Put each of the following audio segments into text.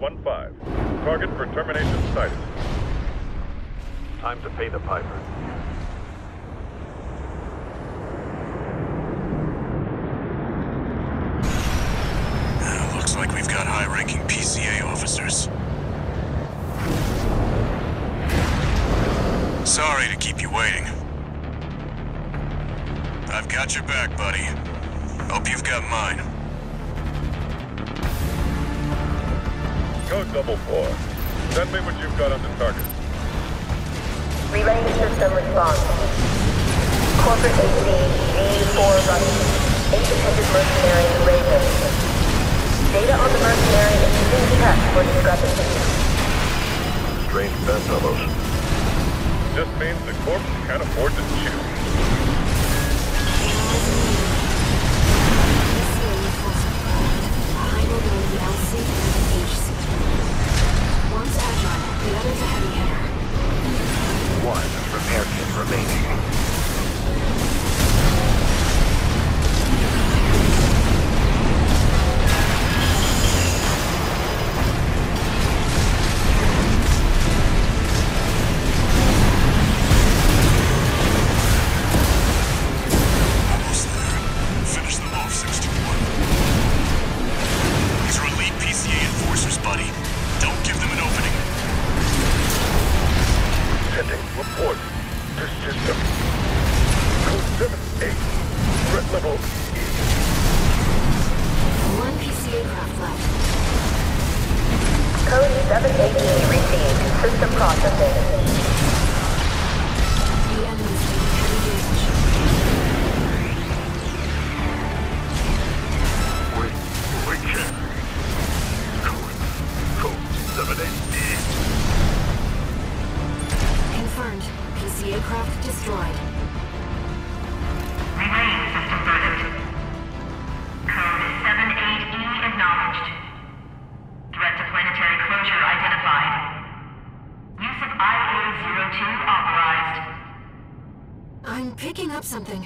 615. Target for termination sighted. Time to pay the piper. Looks like we've got high-ranking PCA officers. Sorry to keep you waiting. I've got your back, buddy. Hope you've got mine. Code 4. Send me what you've got on the target. Relaying system response. Corporate AC V4 running. Independent mercenary Raven. Data on the mercenary is being checked for discrepancies. Strange bedfellows. Just means the corpse can't afford to chew. One's agile, the other's a heavy hitter. One repair kit remaining. Almost there. Finish them off, 621. These are elite PCA enforcers, buddy. Don't give them an opening. Sending report to system. Code 78. Threat level E. One PCA craft left. Code 780 received. System processing. The enemy's taking heavy damage. We can't. Code 78E. Confirmed. PCA craft destroyed. Relaying system verdict. Code 78E acknowledged. Threat to planetary closure identified. Use of IA-02 authorized. I'm picking up something.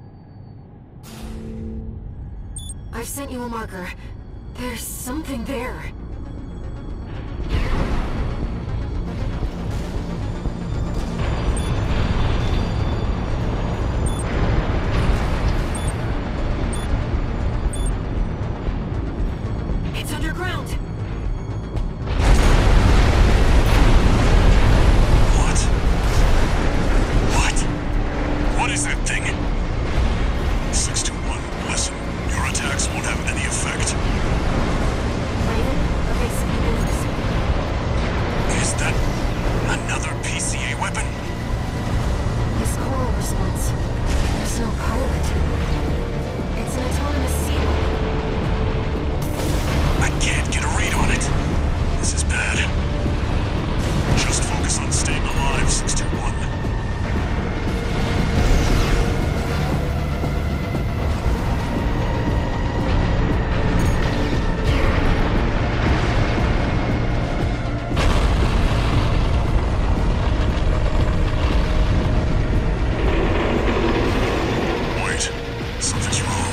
I've sent you a marker. There's something there. It's underground. What? What? What is that thing? 621, listen. Your attacks won't have any effect. Raven, evasive maneuvers. Is that another PCA weapon? This coral response. There's no pilot. It's an autonomous sea weapon. I can't get a read on it. This is bad. Just focus on staying alive, 621. Wait, something's wrong.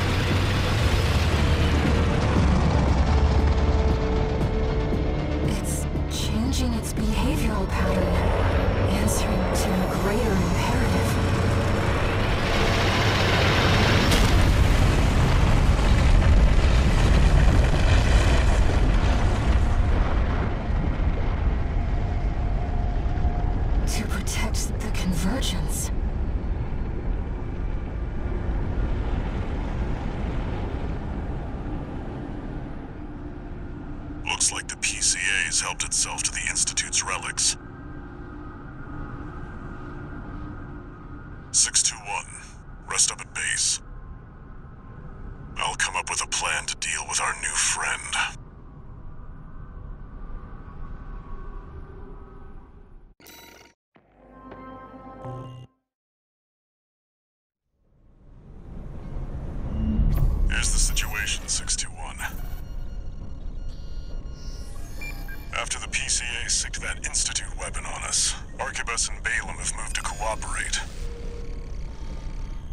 It's changing its behavioral pattern, answering to a greater imperative. To protect the convergence. Looks like the PCA has helped itself to the Institute's relics. 621, rest up at base. I'll come up with a plan to deal with our new friend. Here's the situation, 621. After the PCA sicked that Institute weapon on us, Arquebus and Balaam have moved to cooperate.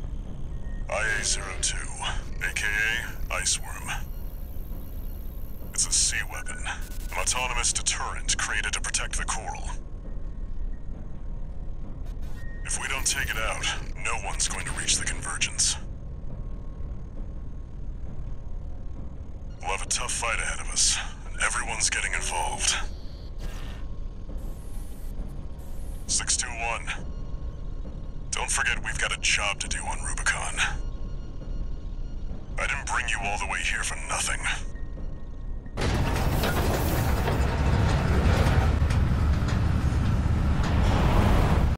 IA-02, aka Iceworm. It's a sea weapon. An autonomous deterrent created to protect the coral. If we don't take it out, no one's going to reach the convergence. We'll have a tough fight ahead of us, and everyone's getting involved. 621. Don't forget we've got a job to do on Rubicon. I didn't bring you all the way here for nothing.